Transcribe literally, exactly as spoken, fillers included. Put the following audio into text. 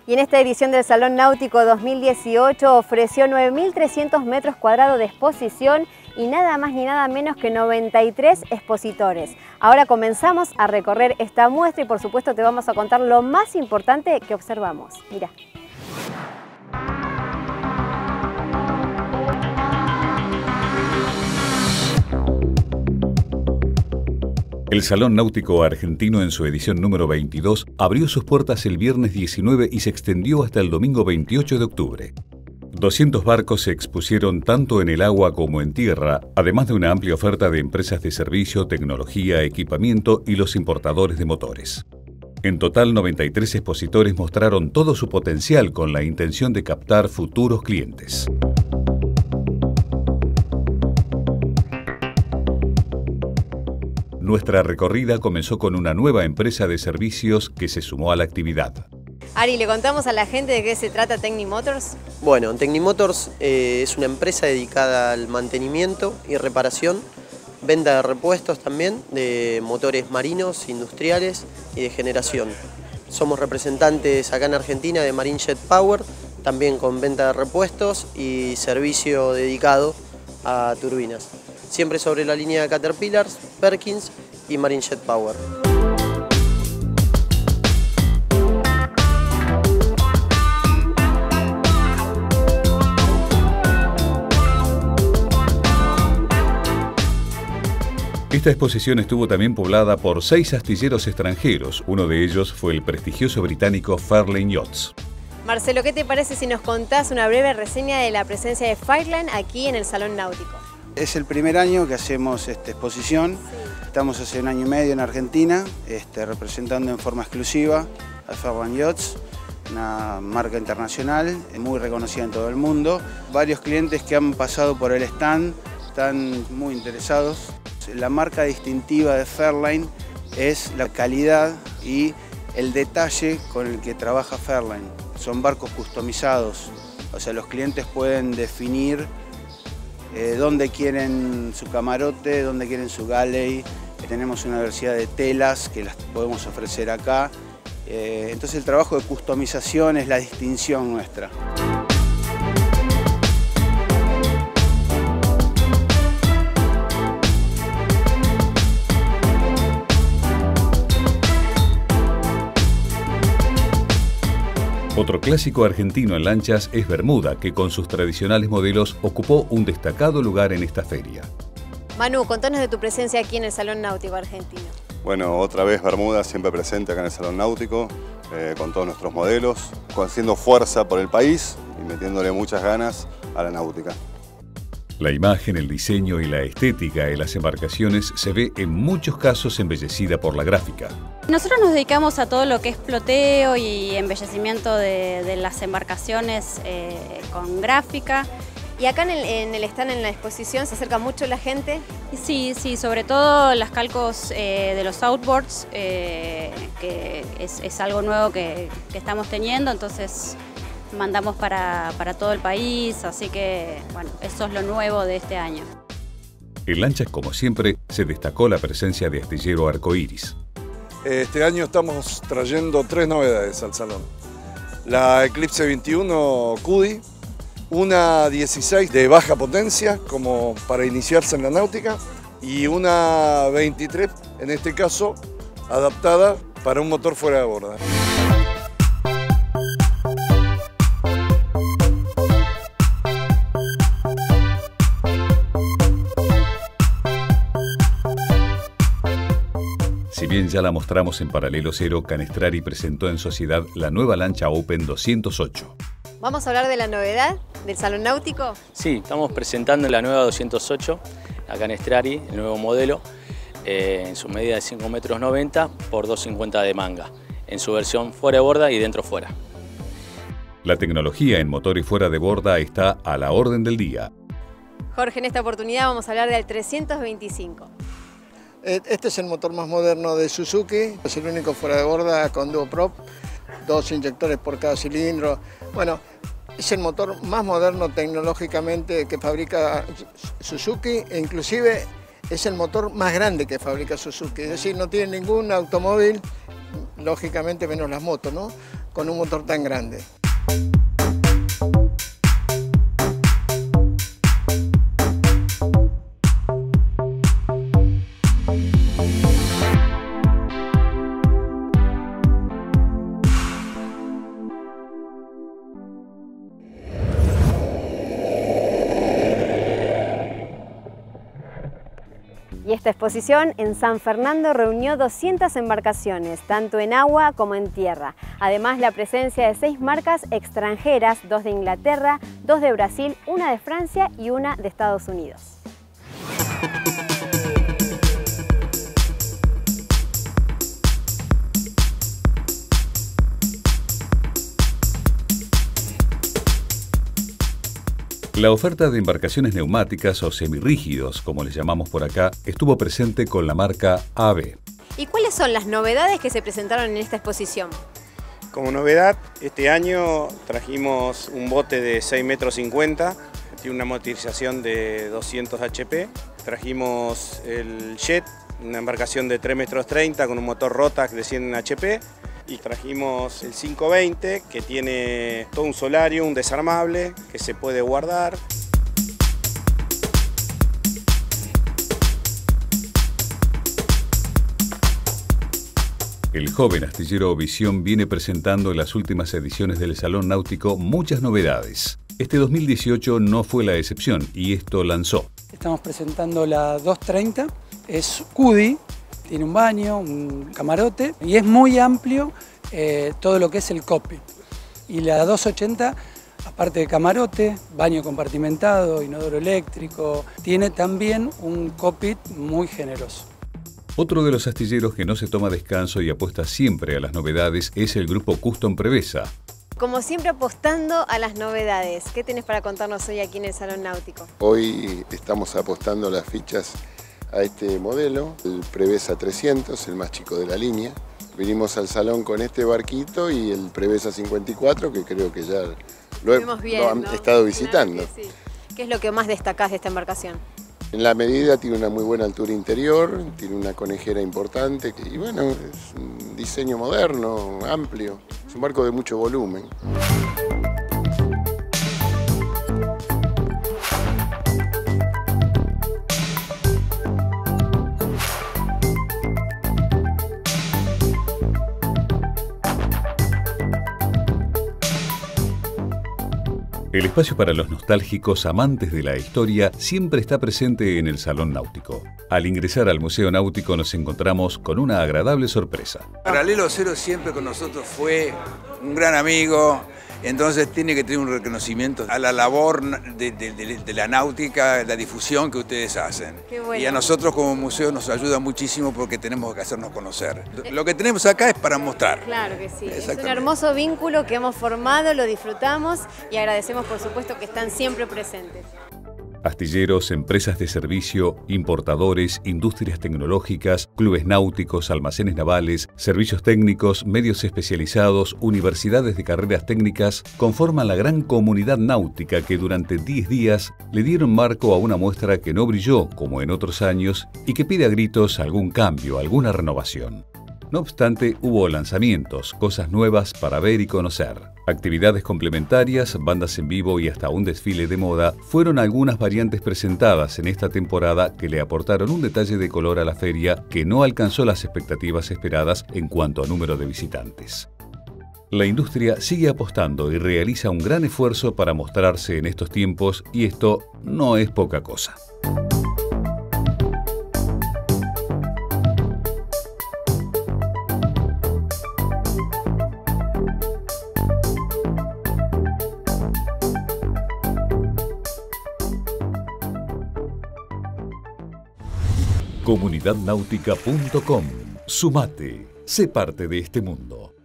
Y en esta edición del Salón Náutico dos mil dieciocho ofreció nueve mil trescientos metros cuadrados de exposición y nada más ni nada menos que noventa y tres expositores. Ahora comenzamos a recorrer esta muestra y por supuesto te vamos a contar lo más importante que observamos. Mira. El Salón Náutico Argentino, en su edición número veintidós, abrió sus puertas el viernes diecinueve y se extendió hasta el domingo veintiocho de octubre. doscientos barcos se expusieron tanto en el agua como en tierra, además de una amplia oferta de empresas de servicio, tecnología, equipamiento y los importadores de motores. En total, noventa y tres expositores mostraron todo su potencial con la intención de captar futuros clientes. Nuestra recorrida comenzó con una nueva empresa de servicios que se sumó a la actividad. Ari, ¿le contamos a la gente de qué se trata Tecnimotors? Bueno, Tecnimotors eh, es una empresa dedicada al mantenimiento y reparación, venta de repuestos también, de motores marinos, industriales y de generación. Somos representantes acá en Argentina de Marine Jet Power, también con venta de repuestos y servicio dedicado a turbinas. Siempre sobre la línea de Caterpillar, Perkins y Marine Jet Power. Esta exposición estuvo también poblada por seis astilleros extranjeros. Uno de ellos fue el prestigioso británico Fairlane Yachts. Marcelo, ¿qué te parece si nos contás una breve reseña de la presencia de Fairlane aquí en el Salón Náutico? Es el primer año que hacemos esta exposición. Sí. Estamos hace un año y medio en Argentina, este, representando en forma exclusiva a Fairlane Yachts, una marca internacional muy reconocida en todo el mundo. Varios clientes que han pasado por el stand están muy interesados. La marca distintiva de Fairlane es la calidad y el detalle con el que trabaja Fairlane. Son barcos customizados, o sea, los clientes pueden definir eh, dónde quieren su camarote, dónde quieren su galley. Tenemos una diversidad de telas que las podemos ofrecer acá. Eh, entonces el trabajo de customización es la distinción nuestra. Otro clásico argentino en lanchas es Bermuda, que con sus tradicionales modelos ocupó un destacado lugar en esta feria. Manu, contanos de tu presencia aquí en el Salón Náutico Argentino. Bueno, otra vez Bermuda siempre presente acá en el Salón Náutico, eh, con todos nuestros modelos, haciendo fuerza por el país y metiéndole muchas ganas a la náutica. La imagen, el diseño y la estética de las embarcaciones se ve en muchos casos embellecida por la gráfica. Nosotros nos dedicamos a todo lo que es ploteo y embellecimiento de, de las embarcaciones eh, con gráfica. ¿Y acá en el, en el stand, en la exposición, se acerca mucho la gente? Sí, sí, sobre todo las calcos eh, de los outboards, eh, que es, es algo nuevo que, que estamos teniendo, entonces mandamos para, para todo el país, así que bueno, eso es lo nuevo de este año. En lanchas, como siempre, se destacó la presencia de Astillero Arcoiris. Este año estamos trayendo tres novedades al salón. La Eclipse veintiuno Q D I, una dieciséis de baja potencia, como para iniciarse en la náutica, y una veintitrés, en este caso, adaptada para un motor fuera de borda. Si bien ya la mostramos en Paralelo Cero, Canestrari presentó en sociedad la nueva lancha Open doscientos ocho. ¿Vamos a hablar de la novedad del Salón Náutico? Sí, estamos presentando la nueva doscientos ocho, la Canestrari, el nuevo modelo, eh, en su medida de cinco metros noventa por dos cincuenta de manga, en su versión fuera de borda y dentro fuera. La tecnología en motores fuera de borda está a la orden del día. Jorge, en esta oportunidad vamos a hablar del trescientos veinticinco. Este es el motor más moderno de Suzuki, es el único fuera de borda con duoprop, dos inyectores por cada cilindro. Bueno, es el motor más moderno tecnológicamente que fabrica Suzuki e inclusive es el motor más grande que fabrica Suzuki, es decir, no tiene ningún automóvil, lógicamente menos las motos, ¿no?, con un motor tan grande. Y esta exposición en San Fernando reunió doscientas embarcaciones, tanto en agua como en tierra. Además, la presencia de seis marcas extranjeras, dos de Inglaterra, dos de Brasil, una de Francia y una de Estados Unidos. La oferta de embarcaciones neumáticas o semirrígidos, como les llamamos por acá, estuvo presente con la marca A B. ¿Y cuáles son las novedades que se presentaron en esta exposición? Como novedad, este año trajimos un bote de seis metros cincuenta, tiene una motorización de doscientos H P. Trajimos el Jet, una embarcación de tres metros treinta con un motor Rotax de cien H P. Y trajimos el quinientos veinte, que tiene todo un solario, un desarmable, que se puede guardar. El joven astillero Visión viene presentando en las últimas ediciones del Salón Náutico muchas novedades. Este dos mil dieciocho no fue la excepción y esto lanzó. Estamos presentando la doscientos treinta, es C U D I. Tiene un baño, un camarote y es muy amplio eh, todo lo que es el cockpit. Y la doscientos ochenta, aparte de camarote, baño compartimentado, inodoro eléctrico, tiene también un cockpit muy generoso. Otro de los astilleros que no se toma descanso y apuesta siempre a las novedades es el grupo Custom Prevesa. Como siempre, apostando a las novedades. ¿Qué tenés para contarnos hoy aquí en el Salón Náutico? Hoy estamos apostando las fichas a este modelo, el Prevesa trescientos, el más chico de la línea. Vinimos al salón con este barquito y el Prevesa cincuenta y cuatro, que creo que ya lo, he, bien, lo han ¿no? estado visitando. Claro que sí. ¿Qué es lo que más destacás de esta embarcación? En la medida tiene una muy buena altura interior, tiene una conejera importante y bueno, es un diseño moderno, amplio. Es un barco de mucho volumen. El espacio para los nostálgicos amantes de la historia siempre está presente en el Salón Náutico. Al ingresar al Museo Náutico nos encontramos con una agradable sorpresa. Paralelo Cero siempre con nosotros fue un gran amigo, entonces tiene que tener un reconocimiento a la labor de, de, de, de la náutica, la difusión que ustedes hacen. Qué bueno. Y a nosotros como museo nos ayuda muchísimo porque tenemos que hacernos conocer. Lo que tenemos acá es para mostrar. Claro que sí, es un hermoso vínculo que hemos formado, lo disfrutamos y agradecemos por supuesto que están siempre presentes. Astilleros, empresas de servicio, importadores, industrias tecnológicas, clubes náuticos, almacenes navales, servicios técnicos, medios especializados, universidades de carreras técnicas conforman la gran comunidad náutica que durante diez días le dieron marco a una muestra que no brilló como en otros años y que pide a gritos algún cambio, alguna renovación. No obstante, hubo lanzamientos, cosas nuevas para ver y conocer. Actividades complementarias, bandas en vivo y hasta un desfile de moda fueron algunas variantes presentadas en esta temporada que le aportaron un detalle de color a la feria que no alcanzó las expectativas esperadas en cuanto a número de visitantes. La industria sigue apostando y realiza un gran esfuerzo para mostrarse en estos tiempos y esto no es poca cosa. comunidad náutica punto com. Sumate, sé parte de este mundo.